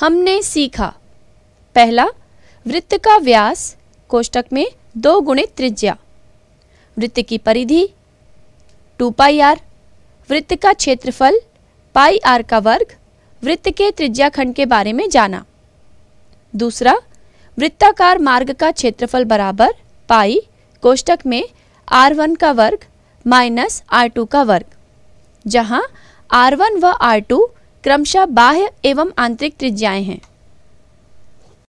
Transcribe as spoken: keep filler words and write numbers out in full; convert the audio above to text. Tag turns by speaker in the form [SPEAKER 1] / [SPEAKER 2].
[SPEAKER 1] हमने सीखा। पहला, वृत्त का व्यास कोष्टक में दो गुणित त्रिज्या, वृत्त की परिधि टू पाई आर, वृत्त का क्षेत्रफल पाई आर का वर्ग, वृत्त के त्रिज्याखंड के बारे में जाना। दूसरा, वृत्ताकार मार्ग का क्षेत्रफल बराबर पाई कोष्टक में आर वन का वर्ग माइनस आर टू का वर्ग, जहां आर वन व आर टू क्रमशः बाह्य एवं आंतरिक त्रिज्याएं हैं।